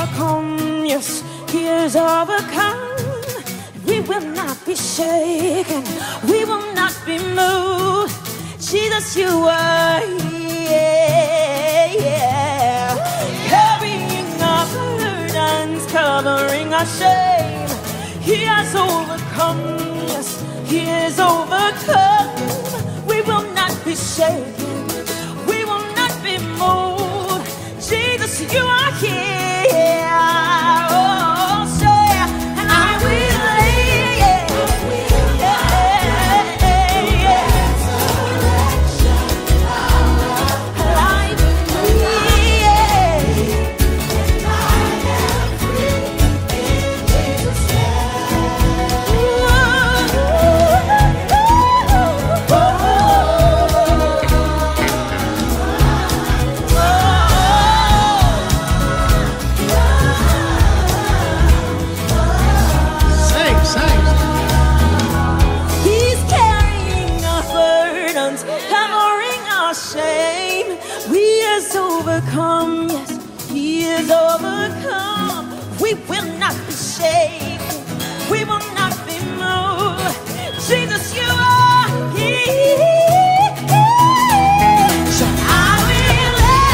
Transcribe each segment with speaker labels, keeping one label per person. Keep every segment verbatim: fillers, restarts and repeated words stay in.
Speaker 1: overcome, yes, he is overcome. We will not be shaken, we will not be moved. Jesus, you are here, yeah. Carrying our burdens, covering our shame. He has overcome, yes, he is overcome. We will not be shaken, we will not be moved. Jesus, you are here. Oh, say, and I will lay, yeah, yeah, yeah. Life in me, yeah. And I am free in Jesus' name.
Speaker 2: Sing, sing.
Speaker 1: He's carrying our burdens, covering our shame. We is overcome, yes, he is overcome. We will not be shaken, we will not be moved. Jesus, you are here. So I will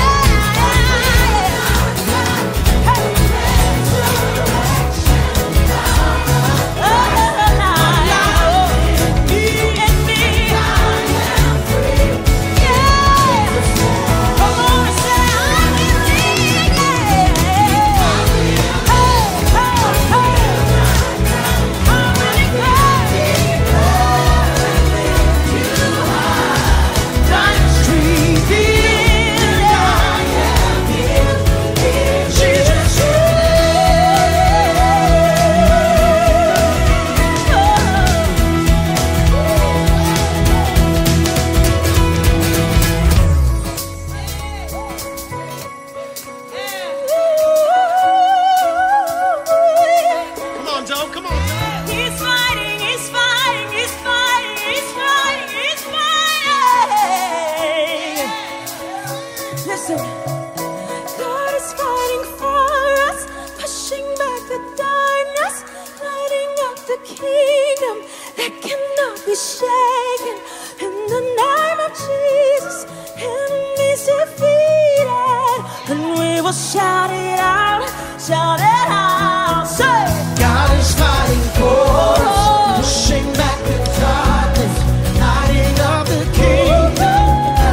Speaker 2: Come on, Joe, come on, Joe.
Speaker 1: He's fighting, he's fighting, he's fighting, he's fighting, he's fighting. Listen, God is fighting for us, pushing back the darkness, lighting up the kingdom that cannot be shaken. In the name of Jesus, enemies defeated, and we will shout it out, shout it out, say.
Speaker 2: God is fighting for us, pushing back the darkness, lighting up the kingdom.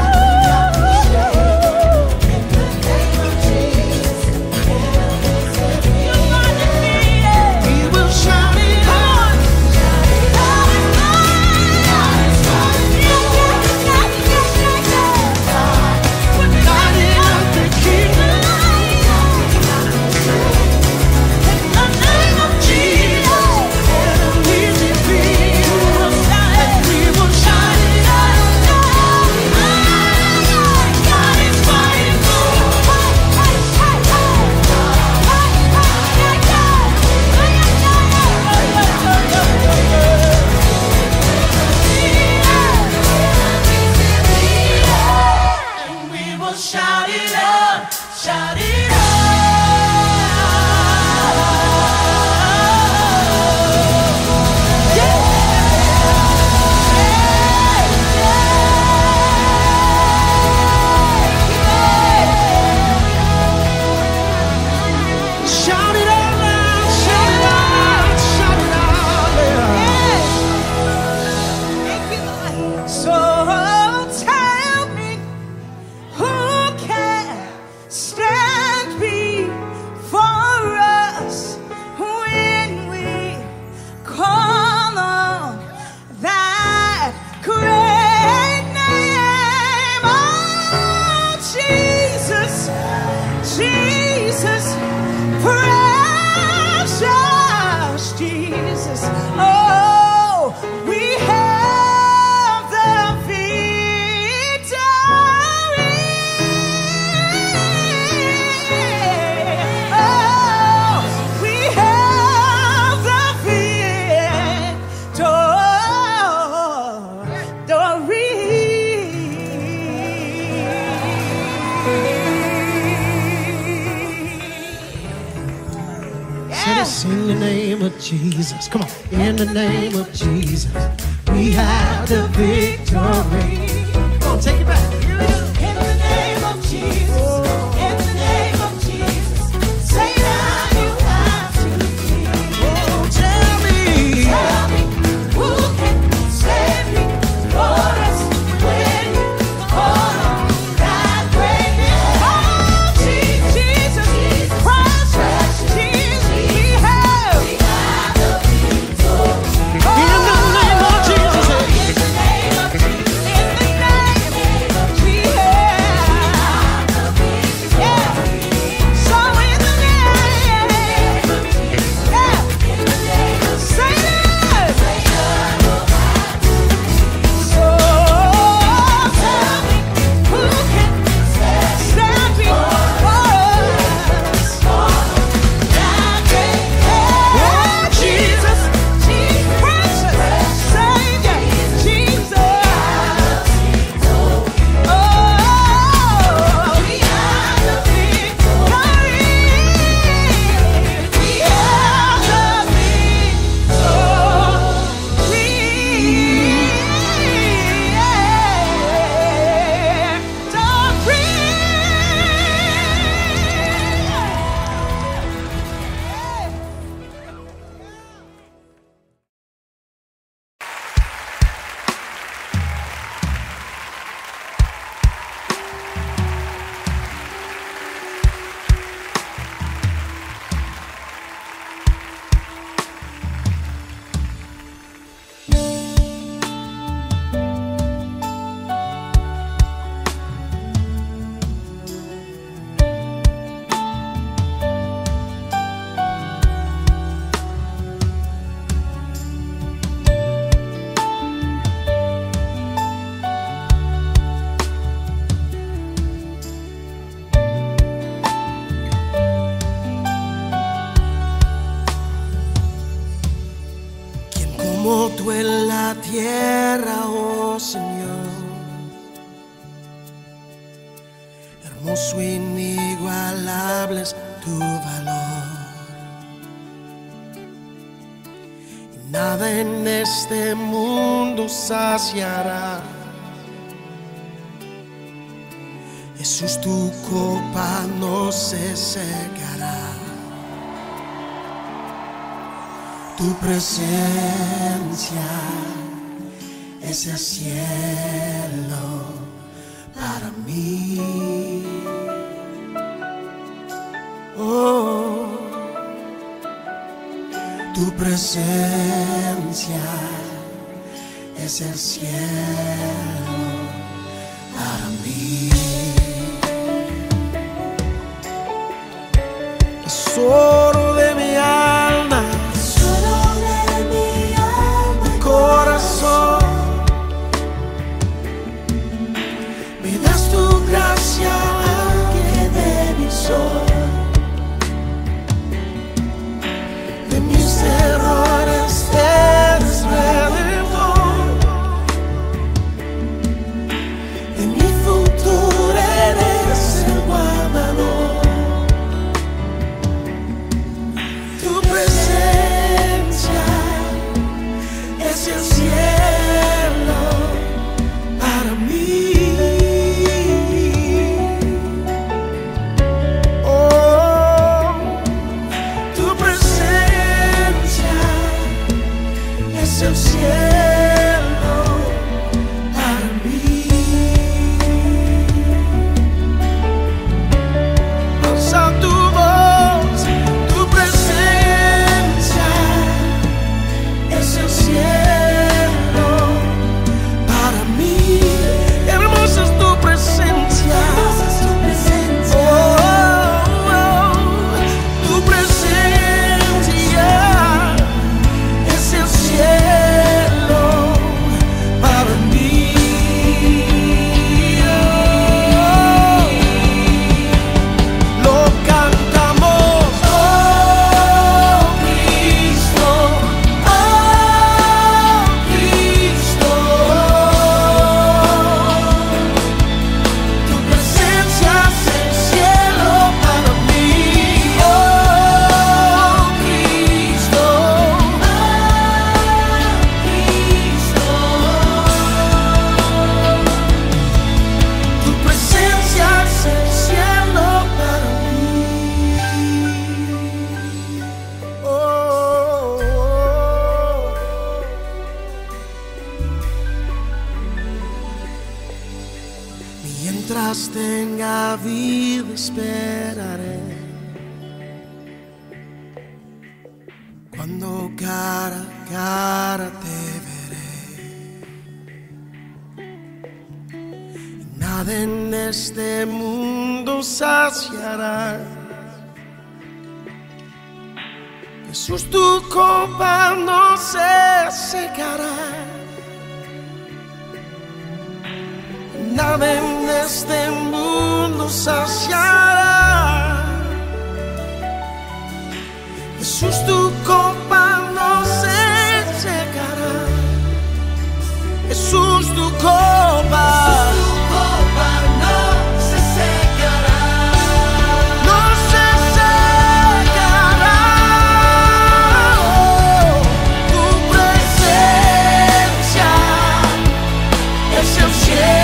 Speaker 2: In the name of Jesus, we will shout it out. Lighting up the kingdom. In the name of Jesus. Come on. In the name of Jesus, we have the victory. Come on, take it back.
Speaker 1: In the name of Jesus. In the name of Jesus. Satan, you have to leave.
Speaker 2: Oh, tell me.
Speaker 1: Tell me who can save me for us when you call on that great name. Oh, Jesus, Jesus, precious Jesus, we have. We have the victory.
Speaker 2: In the name of Jesus.
Speaker 1: In the name of Jesus. In the name of Jesus. Yeah. So in the name of Jesus. Yeah. Say it. So tell me who can stand before us? That great name. Jesus, Jesus, precious Savior, Jesus. Oh, we have the victory. We have the
Speaker 2: ¿Quién como tú en la tierra, oh Señor? Hermoso, inigualable es tu valor. Y nada en este mundo saciará. Jesús, tu copa no se secará. Tu presencia es el cielo para mí. Oh, tu presencia es el cielo para mí. Tesoro de mi alma, corazón, me das tu gracia que de mi sol, de mis errores eres redentor, de mi futuro eres el guardador. Mientras tenga vida esperaré. Cuando cara a cara te veré. Y nada en este mundo saciará. Jesús, tu copa no se secará. Nada en este mundo saciará. Jesús, tu copa no se secará. Jesús, tu copa, tu copa no se secará. No se secará. Tu presencia es el cielo.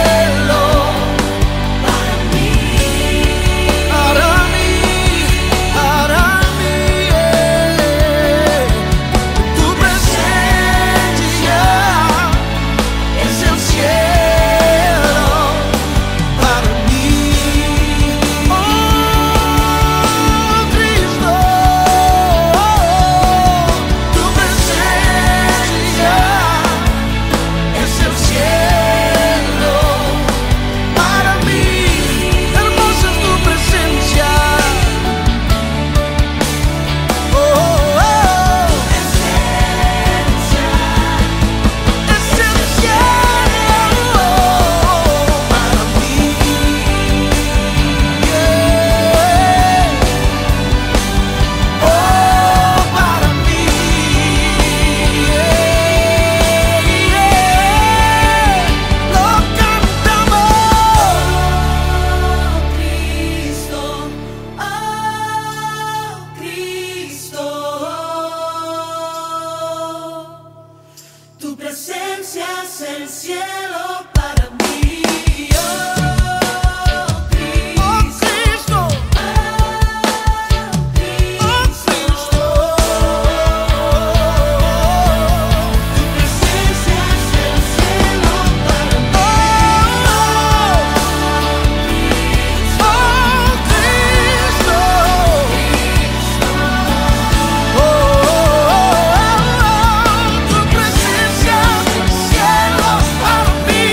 Speaker 2: Tu presencia es el cielo para mí, oh Cristo, oh Cristo, oh Cristo. Tu presencia es el cielo para mí, oh Cristo, oh Cristo. Tu presencia es el cielo para mí.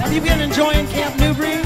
Speaker 2: Have you been enjoying Camp Newbury?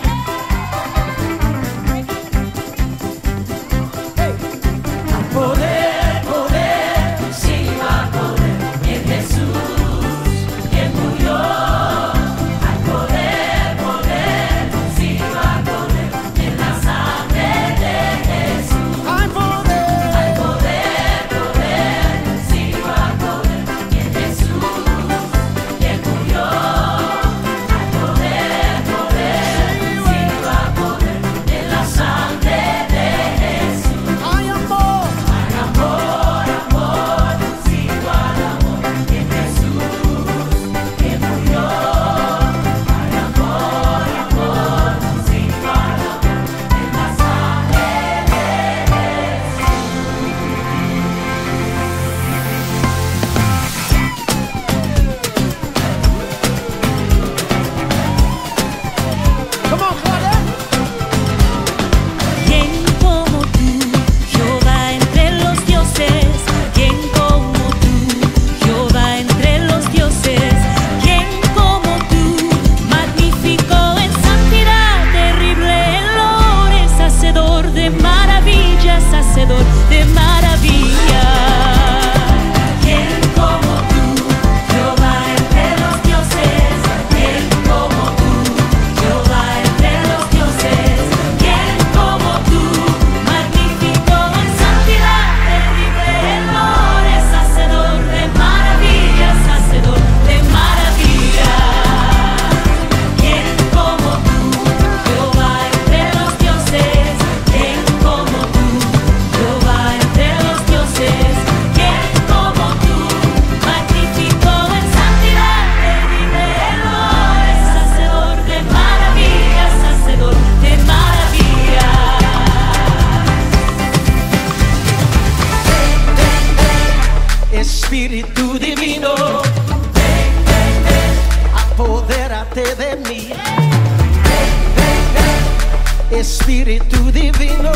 Speaker 2: Hey.
Speaker 1: Poder, poder, sí va a poder en Jesús, quien murió. Hay poder, poder, sí va a poder en la sangre de Jesús.
Speaker 2: Hay poder,
Speaker 1: hay poder, poder, sí va a poder en Jesús, quien murió. Hay poder, poder, sí va a poder en la sangre de Jesús.
Speaker 2: hay amor,
Speaker 1: Hay amor, amor, sigo al amor en Jesús, que murió. Hay amor, amor, sigo al amor en la sangre de
Speaker 2: come on, Claudette.
Speaker 3: ¿Quién como tú, Jehová entre los dioses? ¿Quién como tú, Jehová entre los dioses? ¿Quién como tú, magnífico en santidad, terrible en lores, hacedor de maravillas, hacedor de maravillas? ¿Quién como tú, Jehová entre los dioses? ¿Quién como tú, Jehová entre los dioses? ¿Quién como tú, magnífico en santidad, terrible en lores, hacedor de maravillas, hacedor de maravillas? ¿Quién como tú, Jehová entre los dioses? ¿Quién como tú, Jehová entre los dioses? ¿Quién como tú, magnífico en santidad, terrible en lores, hacedor de maravillas, hacedor de maravillas?
Speaker 2: Espíritu divino, apodérate de mí. Espíritu divino,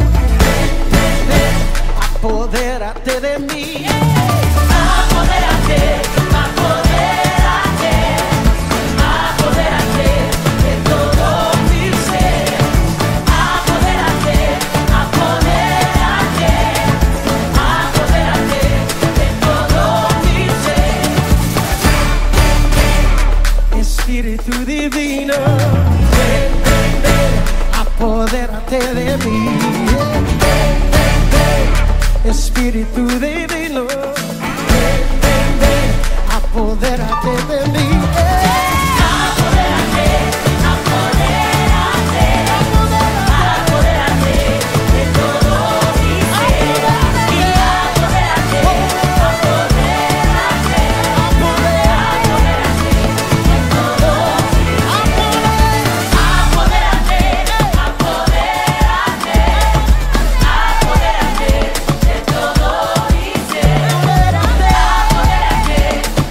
Speaker 2: apodérate de mí.
Speaker 1: Apodérate, apodérate, apodérate de todo mi ser. Apodérate, apodérate, apodérate de todo mi ser.
Speaker 2: Espíritu divino, apodérate de mí. Espíritu divino, apodérate de mí.
Speaker 1: Apodérate, apodérate, apodérate de todo mi ser. Y apodérate, apodérate, apodérate de todo mi ser. Apodérate, apodérate, apodérate de todo mi ser. Apodérate,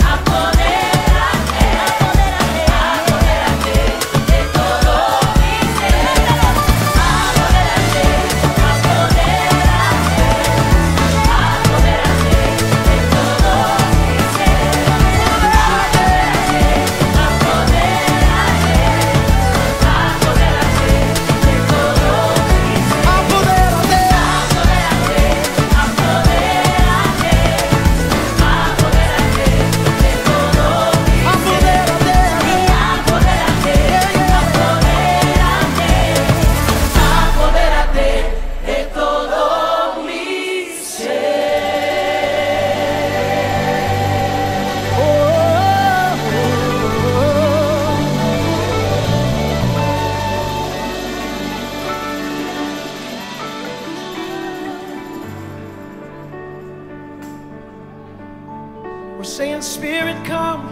Speaker 2: We're saying, Spirit, come.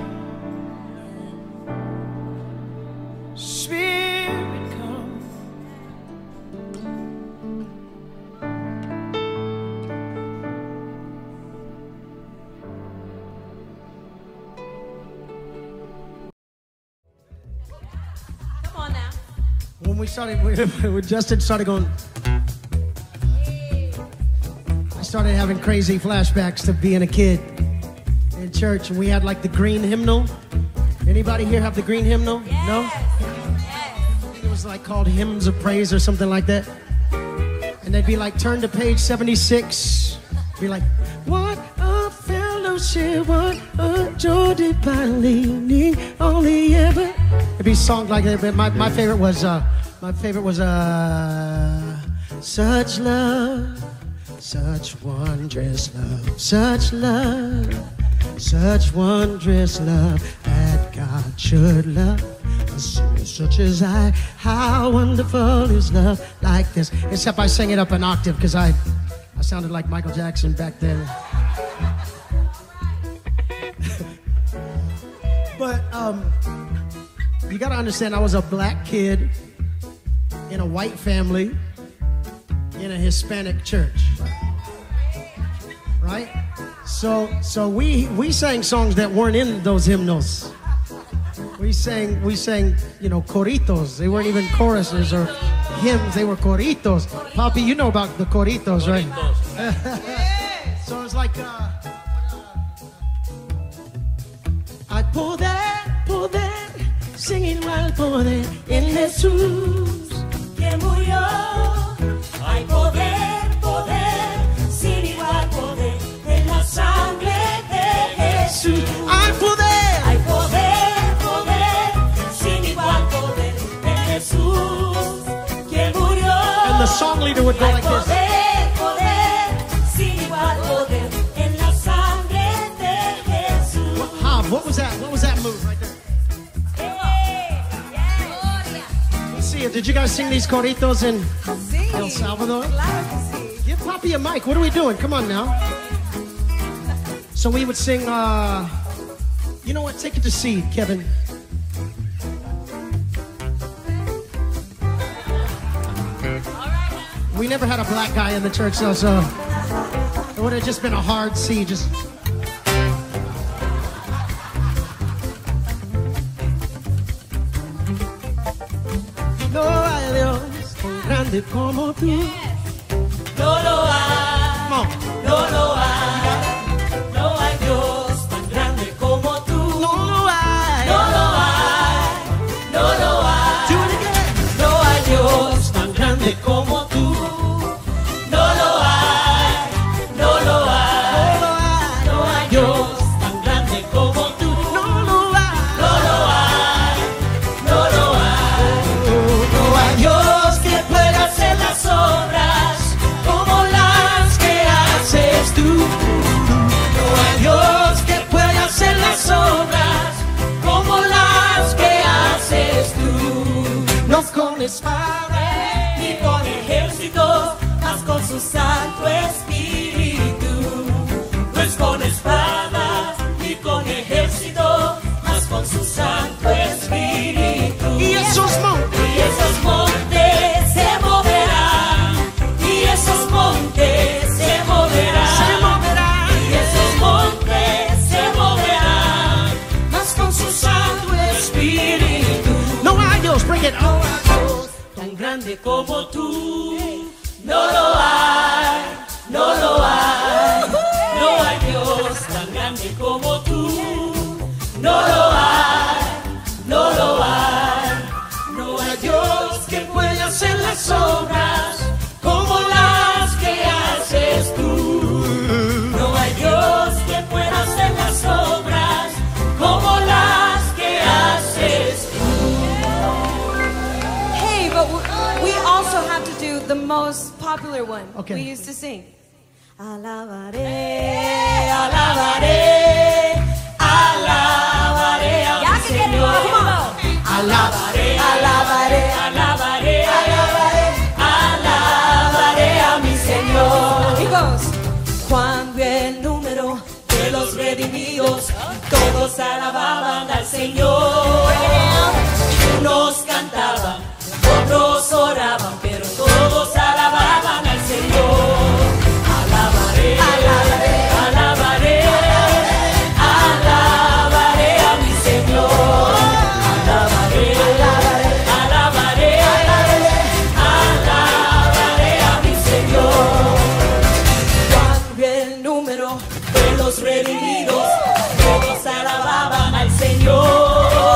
Speaker 2: Spirit, come.
Speaker 1: Come on now.
Speaker 2: When we started, when Justin started going, I started having crazy flashbacks to being a kid in church, and we had like the green hymnal. Anybody here have the green hymnal? No? I think it was like called Hymns of Praise or something like that. And they'd be like, turn to page seventy-six. Be like, what a fellowship, what a joy divine leaning on the ever. It'd be songs like that, but my, my favorite was, uh, my favorite was, uh, such love, such wondrous love, such love, such wondrous love that God should love a sinner such as I. How wonderful is love like this. Except I sang it up an octave because I, I sounded like Michael Jackson back then. But um, you got to understand, I was a black kid in a white family in a Hispanic church, right? So, so we we sang songs that weren't in those hymnals. We sang, we sang, you know, coritos. They weren't even choruses or hymns. They were coritos. Papi, you know about the coritos, right? So it's like, uh, hay poder, poder, sin igual poder en Jesús
Speaker 3: que murió. Hay poder, poder, sin igual poder en la sangre de Jesús.
Speaker 2: Hay poder,
Speaker 3: Hay poder, poder, sin igual poder en Jesús que murió.
Speaker 2: and the song leader would go
Speaker 3: Hay
Speaker 2: like this.
Speaker 3: poder, poder, sin igual poder en la sangre de Jesús.
Speaker 2: Hob, what was that? What was that move right there? Let's see it. Did you guys sing these coritos in El Salvador? Give Papi a mic. What are we doing? Come on now. So we would sing, uh, you know what? Take it to C, Kevin. We never had a black guy in the church, though, so it would have just been a hard C. Just. No hay Dios tan grande como tú.
Speaker 3: No lo hay,
Speaker 2: Come on.
Speaker 3: no lo hay, no hay Dios tan grande como tú.
Speaker 2: No lo hay.
Speaker 3: No lo hay, no lo hay,
Speaker 2: Do it again.
Speaker 3: no hay Dios tan grande como tú. No lo hay, no lo hay, no hay Dios tan grande como tú.
Speaker 2: No lo hay.
Speaker 3: No lo hay, no lo hay, no hay Dios que pueda hacer las obras como las que haces tú. No hay Dios que pueda hacer las obras como las que haces tú. No con espada ni con ejército, mas con su Santo Espíritu. No es con espada ni con ejército, mas con su Santo Espíritu.
Speaker 2: Y esos montes.
Speaker 3: Y esos montes se moverán, y esos montes se moverán,
Speaker 2: Se moverán.
Speaker 3: y esos montes se moverán, mas con su Santo Espíritu.
Speaker 2: No hay Dios. Bring it.
Speaker 3: No hay Dios tan grande como tú, no lo hay, no lo hay, no hay Dios tan grande como tú, no lo hay, no lo hay, no hay Dios que pueda hacer las obras como las que haces tú. No hay Dios que pueda hacer las obras como las que haces tú.
Speaker 1: Hey, but w- we also have to do the most popular one
Speaker 2: Okay.
Speaker 1: we used to sing. Alabaré,
Speaker 3: Alabaré, alabaré a
Speaker 1: Ya
Speaker 3: mi
Speaker 1: que tiene
Speaker 3: Señor.
Speaker 1: como-
Speaker 3: Alabaré, alabaré, alabaré, alabaré, alabaré a mi Señor.
Speaker 1: He goes.
Speaker 3: Cuando el número de los redimidos, todos alababan al Señor. Unos cantaban, otros oraban, pero todos alababan al Señor. Alabaré, alabaré, alabaré, alabaré a mi Señor. Alabaré, alabaré, alabaré, alabaré a mi Señor. Cuando el número de los redimidos, todos alababan al Señor.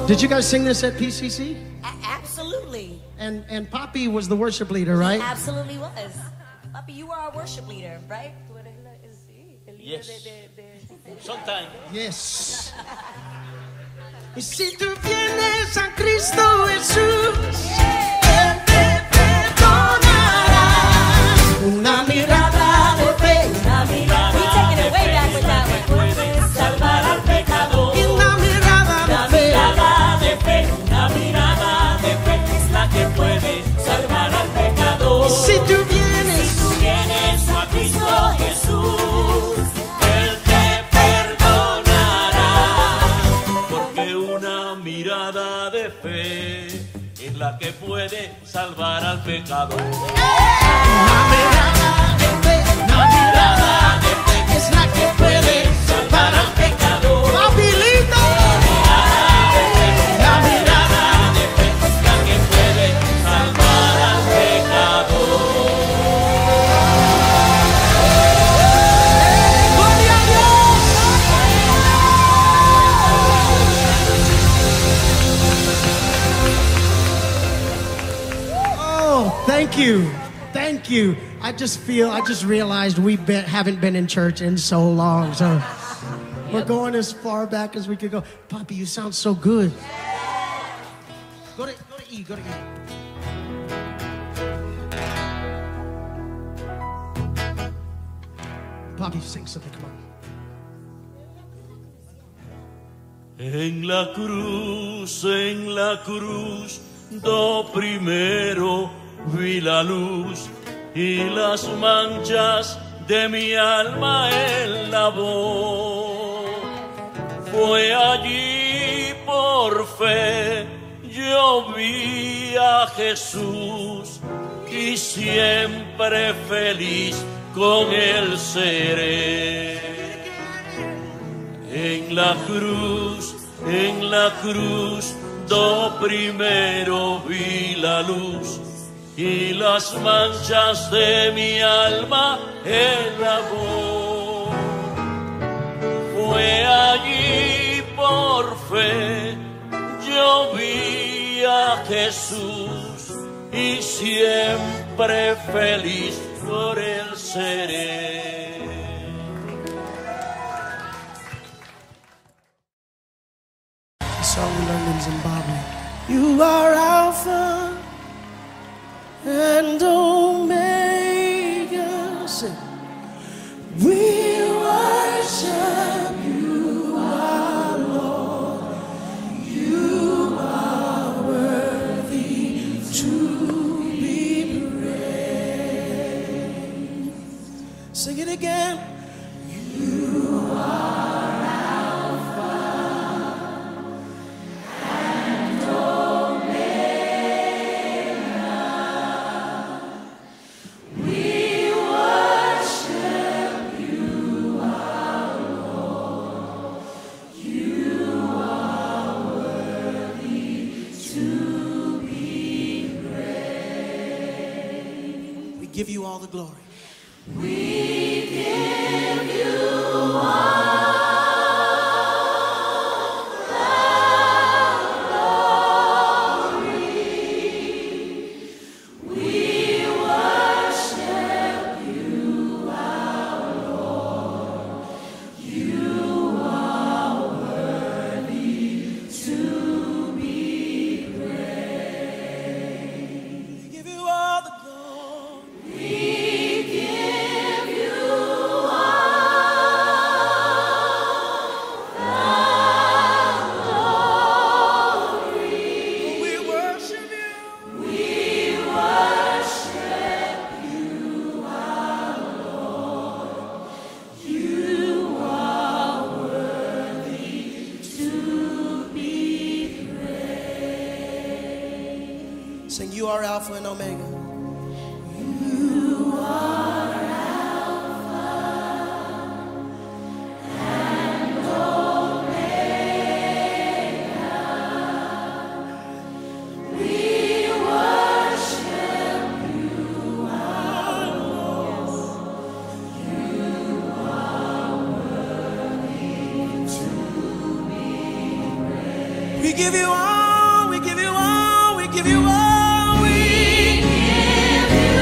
Speaker 2: Did you guys sing this at P C C?
Speaker 4: A- absolutely.
Speaker 2: And and Poppy was the worship leader, right?
Speaker 4: Absolutely was. Papi, you were our worship leader, right?
Speaker 5: Yes. Sometimes.
Speaker 2: Yes. Y si tú vienes a Cristo Jesús, Él te perdonará. Una mirada de fe.
Speaker 4: Una mirada. We taking it way back with that one.
Speaker 5: Puede salvar al pecador.
Speaker 2: Y una mirada
Speaker 5: Una
Speaker 2: de fe.
Speaker 5: mirada de fe, una mirada de fe es la que puede salvar al pecador.
Speaker 2: Y si tú vienes,
Speaker 5: Si tú vienes a Cristo Jesús, Él te perdonará. Porque una mirada de fe es la que puede salvar al pecador.
Speaker 2: una mirada de fe, una mirada de fe es la que puede salvar al pecador. Papilito. La mirada
Speaker 5: de fe es la que puede salvar al pecador.
Speaker 2: Gloria a Dios. Oh, thank you. Thank you. I just feel, I just realized we been, haven't been in church in so long. So we're going as far back as we could go. Poppy, you sound so good. Go to, go to E, go to E. Poppy, sing something, come on.
Speaker 5: En la cruz, en la cruz, do primero vi la luz y las manchas de mi alma él lavó. Fue allí por fe, yo vi a Jesús y siempre feliz con él seré. En la cruz, en la cruz, do primero vi la luz y las manchas de mi alma él lavó. Fue allí por fe, yo vi a Jesús y siempre feliz por él seré.
Speaker 2: The song we learned in Zimbabwe. You are Alpha and Omega. Sing. We worship you, our Lord. You are worthy to be praised. Sing it again. You are give you all the glory.
Speaker 3: We give you all the glory. We worship you, our Lord. You are worthy to be praised.
Speaker 2: We give you all the glory.
Speaker 3: We give you all the glory.
Speaker 2: We worship you.
Speaker 3: We worship you, our Lord. You are worthy to be praised.
Speaker 2: Sing, you are Alpha and Omega.
Speaker 3: You are and Omega. We worship you, our Lord. You are worthy to be praised.
Speaker 2: We
Speaker 6: give you all, we give you all, we give you all, we give you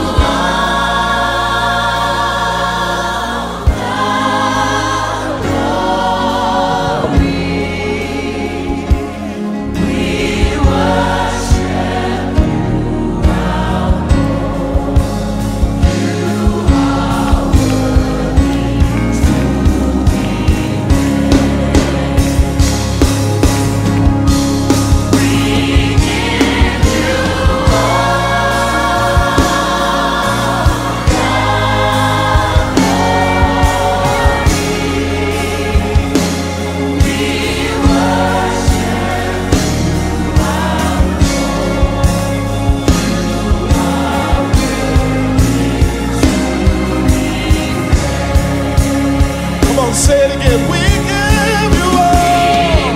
Speaker 6: say it again. We give you all,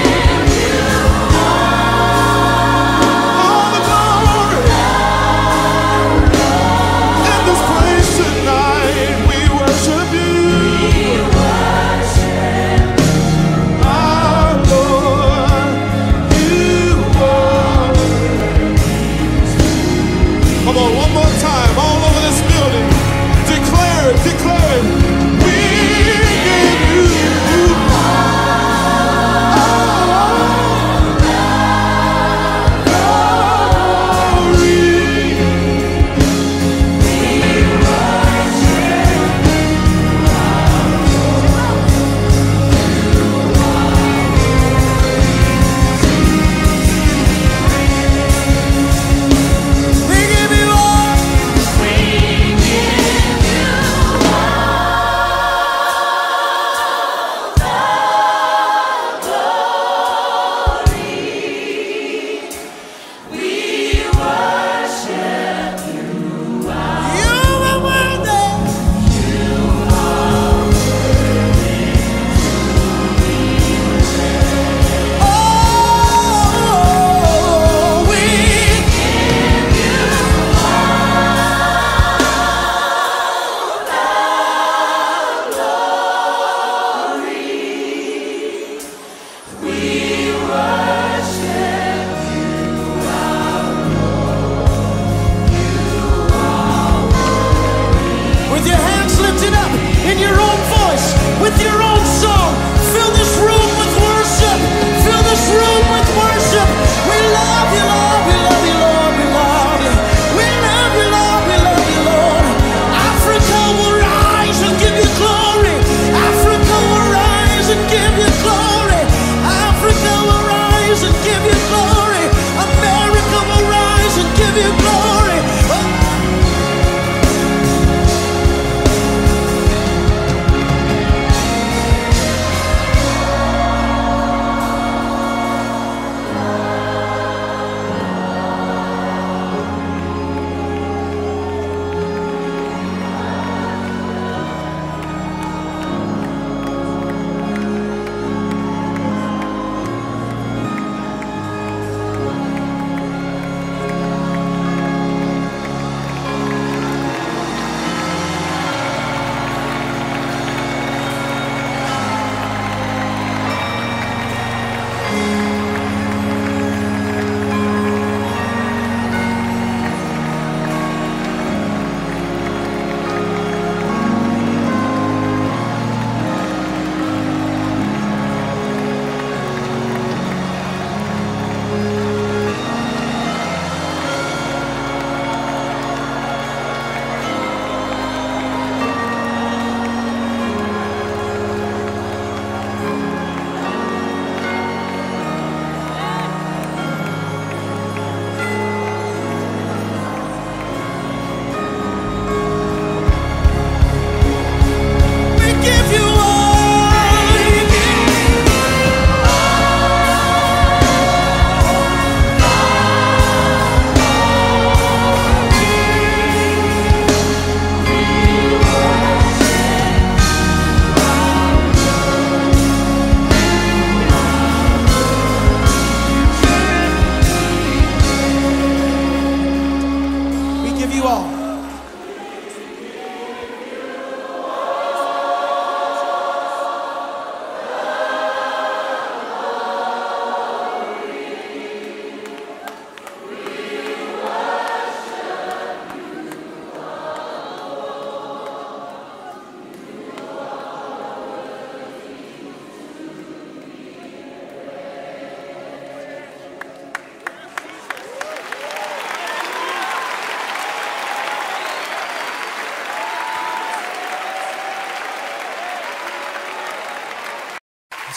Speaker 6: all the glory. In this place tonight, we worship you. Our Lord, you are. Come on, one more time, all over this building. Declare it, declare it.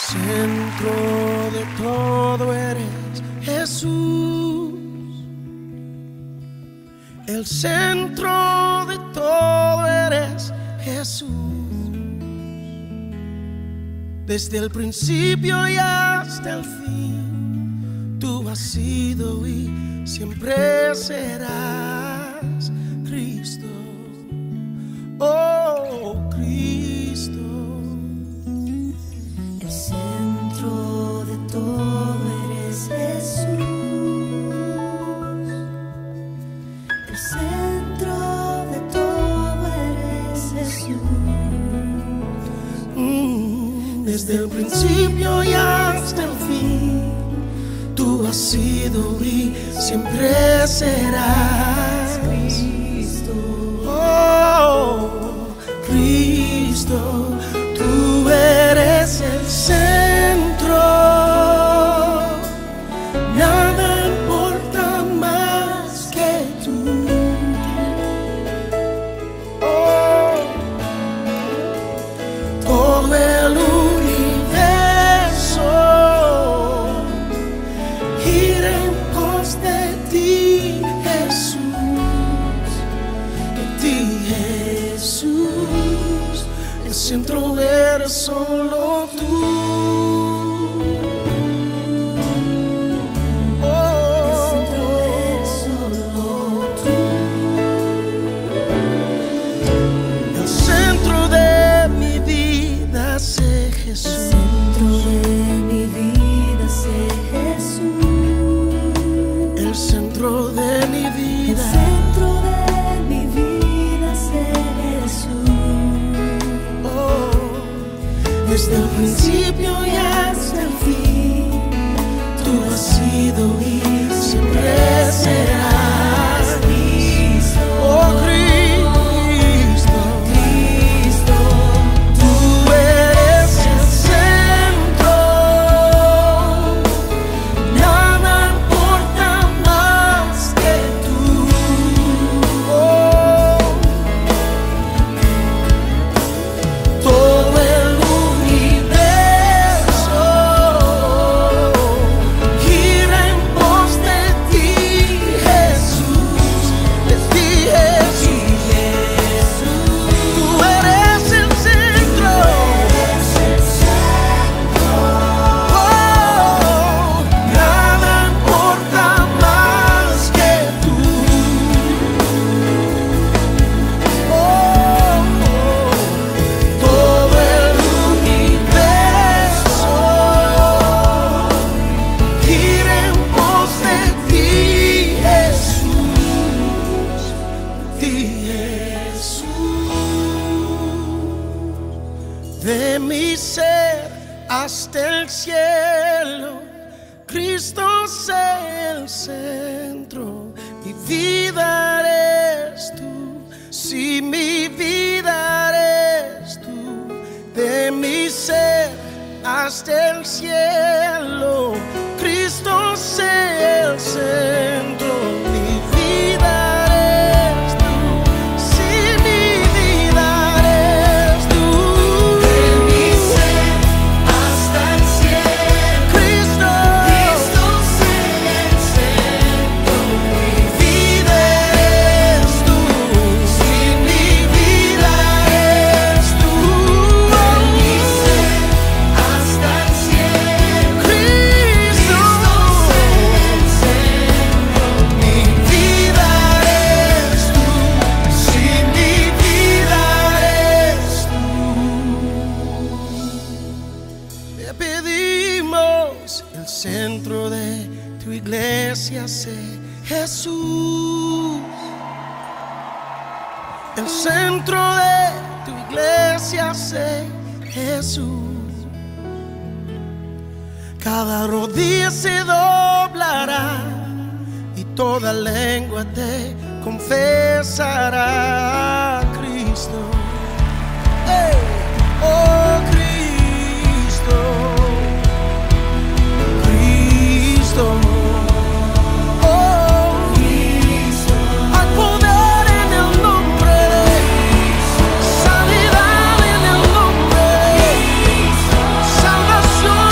Speaker 2: centro de todo eres Jesús. El centro de todo eres Jesús. Desde el principio y hasta el fin, tú has sido y siempre serás Cristo. Oh, Cristo.
Speaker 3: El centro de todo eres Jesús. El centro de todo eres Jesús.
Speaker 2: Mm, desde el principio y hasta el fin, tú has sido y siempre serás Cristo. Oh, Cristo. Tú eres el centro, nada importa más que tú. Oh, todo el universo gira en pos de ti, Jesús, de ti, Jesús. El centro eres solo tú. Oh,
Speaker 3: Eres solo tú.
Speaker 2: el centro de mi vida sé Jesús.
Speaker 3: Centro de mi vida sé Jesús.
Speaker 2: El centro de mi
Speaker 3: El
Speaker 2: vida.
Speaker 3: centro de mi vida sé Jesús.
Speaker 2: Oh, desde el principio y hasta el fin, tú has sido y siempre serás Cristo. Oh, Cristo, Cristo, tú eres el centro, nada importa más que tú. Oh, todo el universo gira en pos de ti, Jesús, de ti, Jesús. Tú eres el centro. Oh, nada importa más que tú. Oh, todo el universo gira en pos de ti, Jesús, ti, Jesús. De mi ser hasta el cielo, Cristo es el centro. Mi vida eres tú, si mi vida eres tú. De mi ser hasta el cielo, Cristo es el centro. Mi vida eres tú, si mi vida eres tú. De mi ser hasta el cielo, Cristo, Cristo es el centro. Mi vida eres tú, si mi vida eres tú. De mi ser hasta el cielo, Cristo es el centro. Mi vida eres tú, si mi vida eres tú. Te pedimos el centro de tu iglesia sé Jesús. El centro de tu iglesia sé Jesús. Cada rodilla se doblará y toda lengua te confesará, Cristo. Hey, oh, Cristo, Cristo. Oh, Cristo. Hay poder en el nombre de sanidad en el nombre de salvación.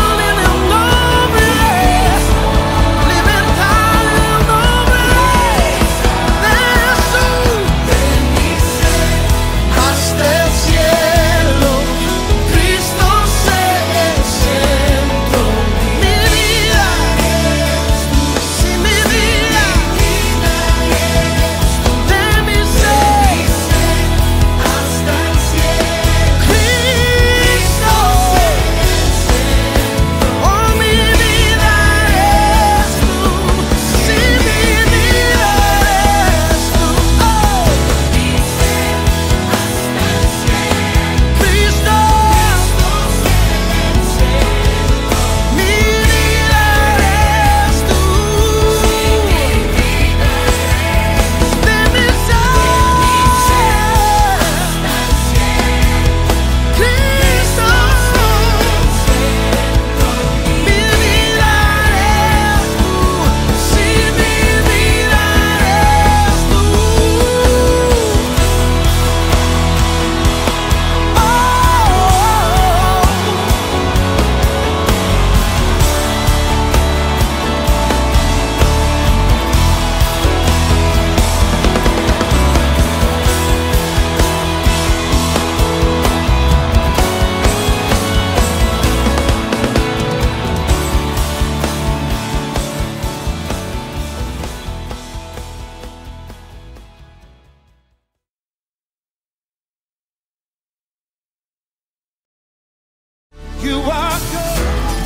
Speaker 6: You are good.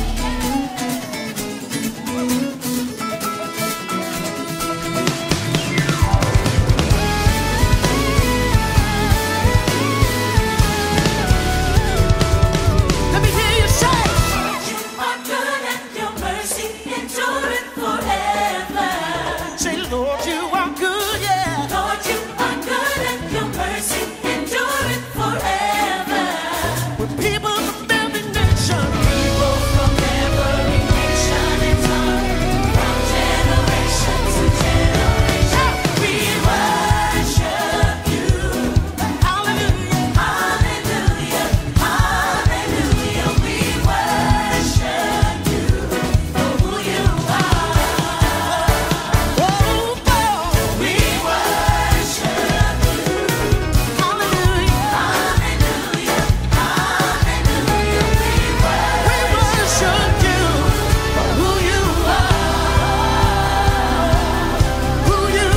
Speaker 6: Let me hear you say,
Speaker 3: You are good and your mercy endureth forever.
Speaker 6: say, Lord, you are good, yeah.
Speaker 3: Lord, you are good and your mercy endureth forever.
Speaker 6: When people from every nation,
Speaker 3: People from every nation and tongue, from generation to generation, we worship you.
Speaker 6: hallelujah,
Speaker 3: Hallelujah, hallelujah, we worship you for who you are.
Speaker 6: oh, God,
Speaker 3: We worship you.
Speaker 6: hallelujah,
Speaker 3: Hallelujah, hallelujah, we
Speaker 6: we worship you for who you are, who you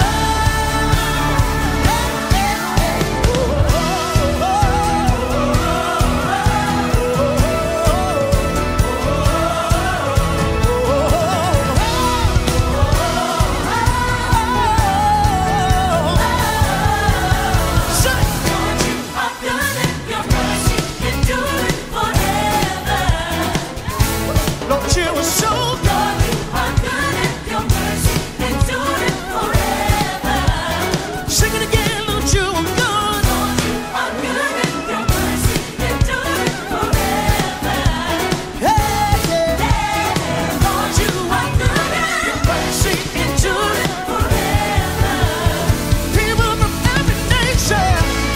Speaker 3: are good and your mercy endureth forever.
Speaker 6: Lord, you are so good.
Speaker 3: Lord, you are good and your mercy endureth forever.
Speaker 6: Sing it again, Lord, you are good.
Speaker 3: Lord, you are good and your mercy endureth forever.
Speaker 6: Hey, yeah.
Speaker 3: Lord, you are good and your mercy endureth forever.
Speaker 6: People from every nation,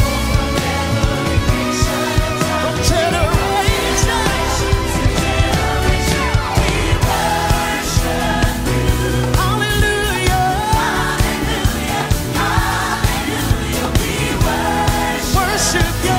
Speaker 6: from generation, hallelujah, worship you.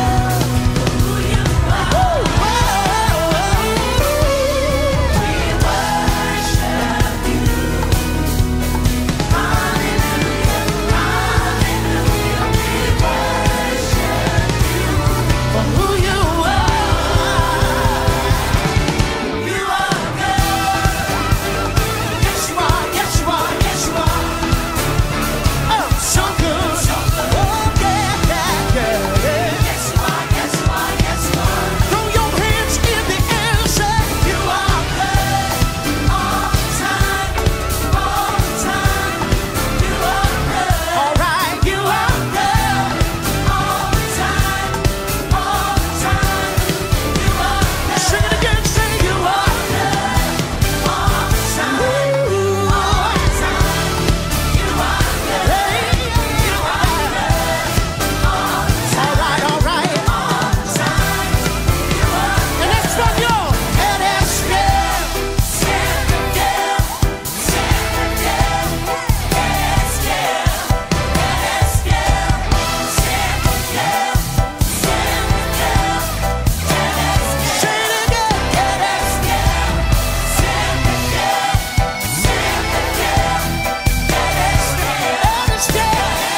Speaker 6: For who you are.
Speaker 3: You are good. Yes, you are. Yes, you are. Yes, you are.
Speaker 6: Oh, so good. Oh, yeah, yeah, yeah, yeah.
Speaker 3: Yes, you are. Yes, you are. Yes, you are.
Speaker 6: Throw your hands in the air and say,
Speaker 3: You are good all the time, all the time. You are good.
Speaker 6: all right,
Speaker 3: You are good all the time, all the time. You are good.
Speaker 6: sing it again, say you are.
Speaker 3: All the time, all the time. You are good. You are good all the time,
Speaker 6: All right, all right.
Speaker 3: all the time. You are
Speaker 6: And that's from your head and skin.
Speaker 3: sempre fiel, sempre fiel. Eres fiel, eres fiel, sempre fiel, sempre fiel. Eres fiel.
Speaker 6: Say it again.
Speaker 3: Eres fiel, sempre fiel, sempre fiel. Eres fiel,
Speaker 6: Head and skin.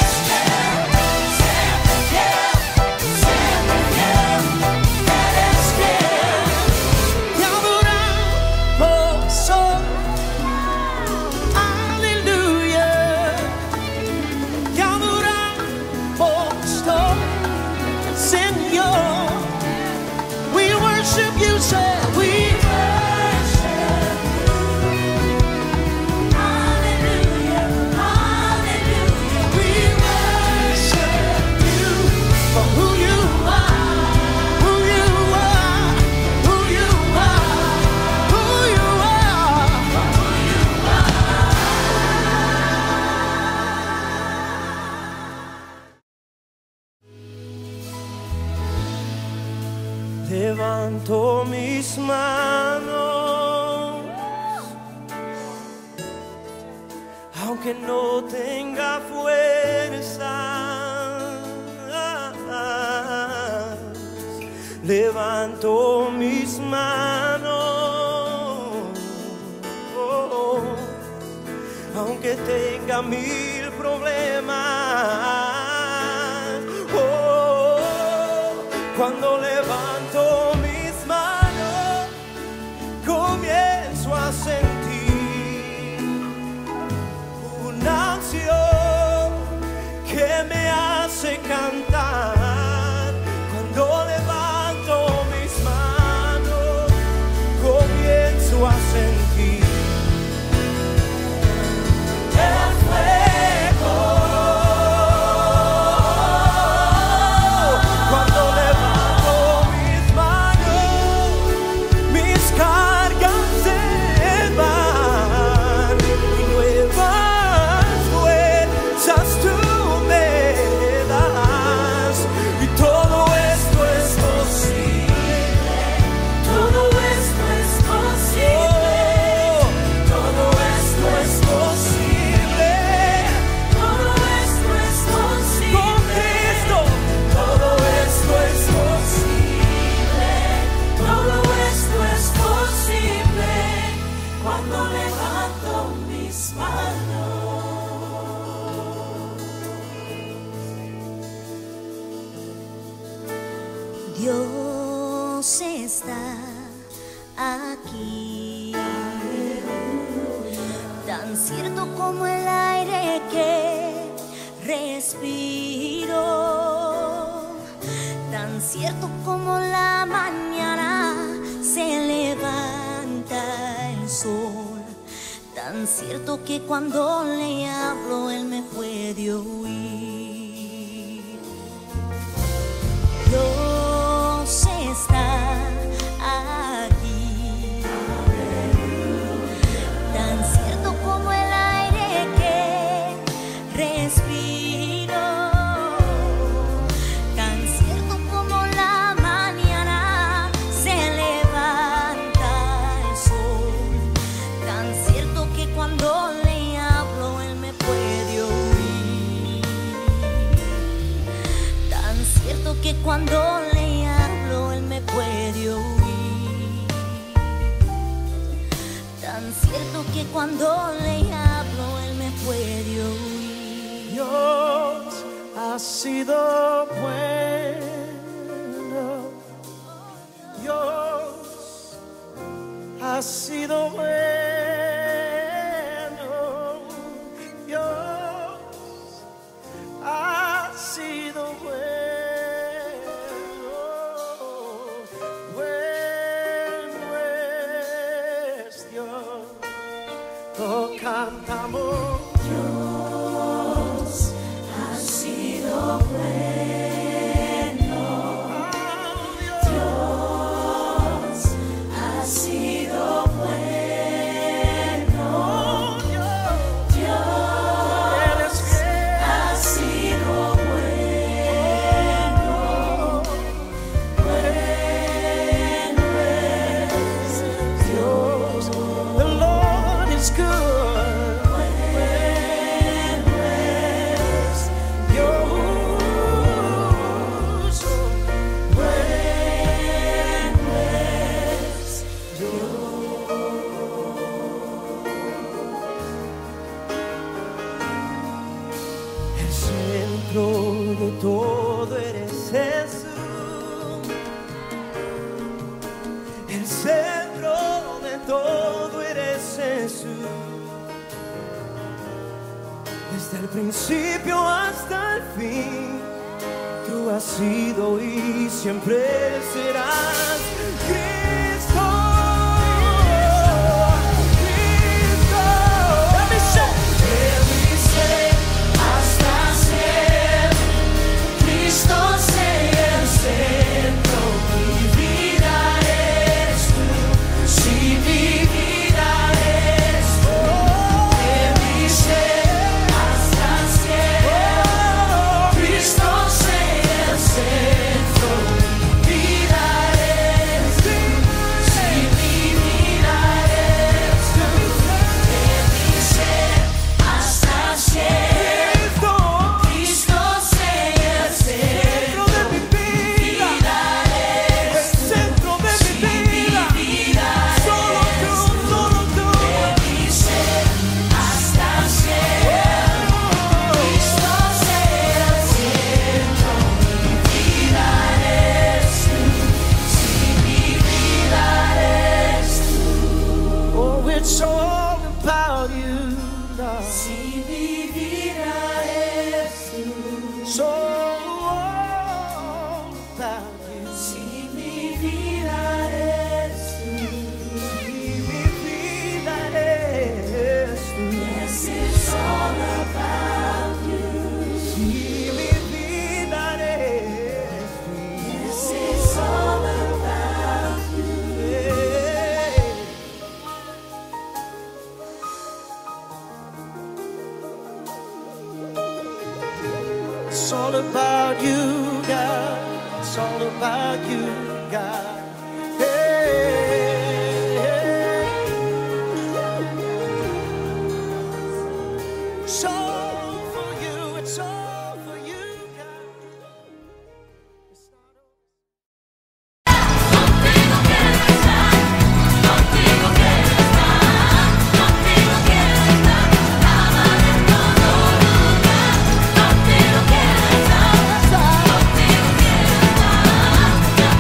Speaker 3: sempre fiel, sempre fiel. Eres fiel.
Speaker 6: Yaburan, oh, so. Hallelujah. Yaburan, oh, so. Señor, we worship you, say we.
Speaker 3: Hallelujah, hallelujah.
Speaker 6: We worship you for who you are, who you are, who you are, who you are. Levanto mis manos, aunque no tenga fuerzas. Levanto mis manos, oh, oh, aunque tenga mil problemas. Oh, cuando levanto mis manos.
Speaker 7: Dios está aquí. Tan cierto como el aire que respiro, tan cierto como la mañana se levanta el sol, tan cierto que cuando le hablo él me puede oír. Dios está aquí, tan cierto como el aire que respiro, tan cierto como la mañana se levanta el sol, tan cierto que cuando le hablo él me puede oír, tan cierto que cuando le hablo él me puede oír, tan cierto que cuando le hablo él me puede oír.
Speaker 6: Dios ha sido bueno. Dios ha sido bueno. Dios ha sido bueno. Bueno es Dios. Oh, cantamos. De todo eres Jesús, el centro de todo eres Jesús, desde el principio hasta el fin, tú has sido y siempre serás Cristo. It's all about you, Lord. Si mi vida es tú. It's all about you. Si mi vida es tú. Si mi vida es tú. Yes, it's all about you. Si mi vida es tú. Yes, it's all about you. Yeah. It's all about you, God. It's all about you, God. Hey, hey. It's all for you. It's all for you, God. It's not
Speaker 3: Contigo quiero estar, contigo quiero estar,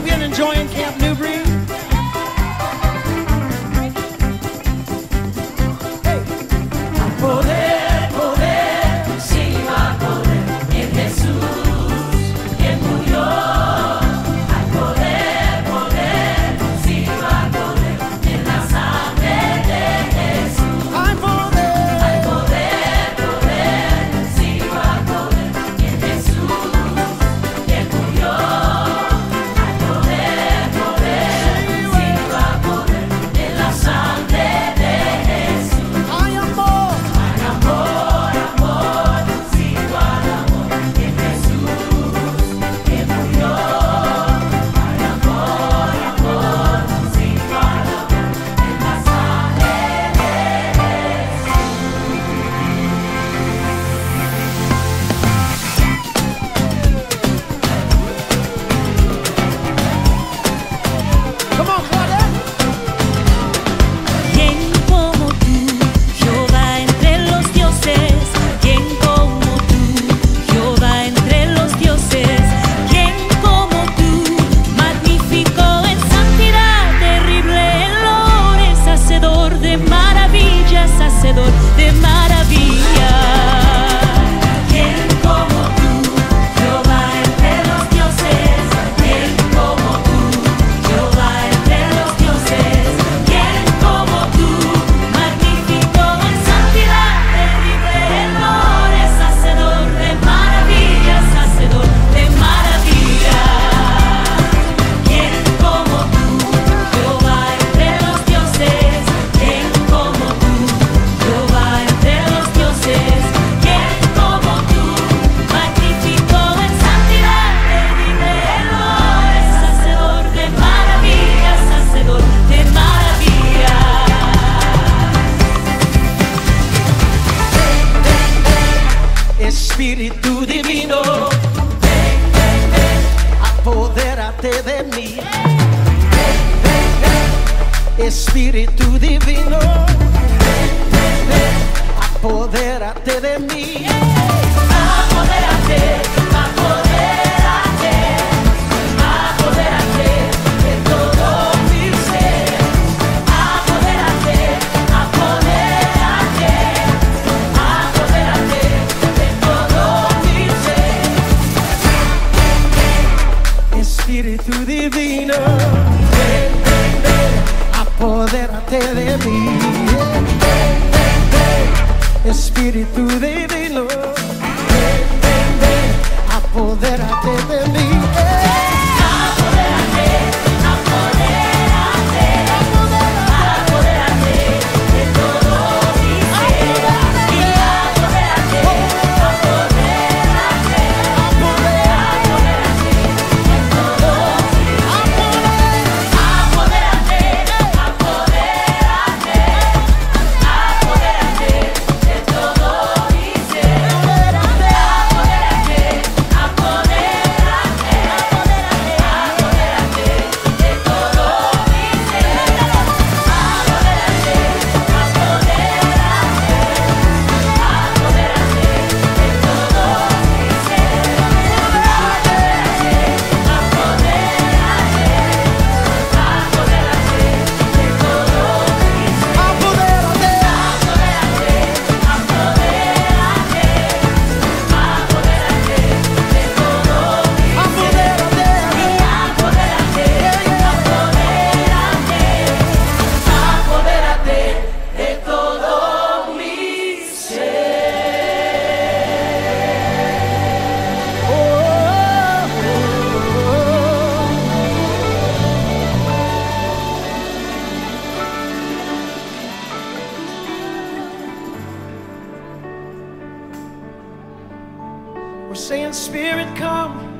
Speaker 2: you been enjoying Camp New Breed?
Speaker 3: Poder, poder, sí va a poder en Jesús, quien murió. Hay poder, poder, sí va a poder en la sangre de Jesús.
Speaker 2: Hay poder,
Speaker 3: Hay poder, poder, sí va a poder en Jesús, quien murió. Hay poder, poder, sí va a poder en la sangre de Jesús.
Speaker 2: hay amor.
Speaker 3: Amor, amor, sí igual amor en Jesús que murió. Hay amor, amor, sí igual amor en la sangre de
Speaker 2: Come on, Claudette.
Speaker 7: ¿Quién como tú, Jehová entre los dioses? ¿Quién como tú, Jehová entre los dioses? ¿Quién como tú, magnífico en santidad, terrible en lores, hacedor de maravillas, hacedor de maravillas?
Speaker 3: ¿Quién como tú, Jehová entre los dioses? ¿Quién como tú, Jehová entre los dioses? ¿Quién como tú, magnífico en santidad, terrible en lores, hacedor de maravillas, hacedor de maravillas? ¿Quién como tú, Jehová entre los dioses? ¿Quién como tú, Jehová entre los dioses? ¿Quién como tú, magnífico en santidad, terrible en lores, hacedor de maravillas, hacedor de maravillas?
Speaker 2: Espíritu divino, ven, ven, ven, apodérate de mí. Ven, ven, ven, Espíritu divino, ven, ven, ven, apodérate de mí.
Speaker 3: Apodérate, apodérate, apodérate de todo mi ser. Apodérate, apodérate, apodérate de todo mi ser.
Speaker 2: Espíritu divino, ven, ven, ven, apodérate de mí. Ven, ven, ven, Espíritu divino, ven, ven, ven, apodérate de mí.
Speaker 3: Apodérate, apodérate, apodérate de todo mi ser. Y apodérate, apodérate, apodérate de todo mi ser. Apodérate, apodérate, apodérate de todo mi ser.
Speaker 2: We're saying, Spirit, come.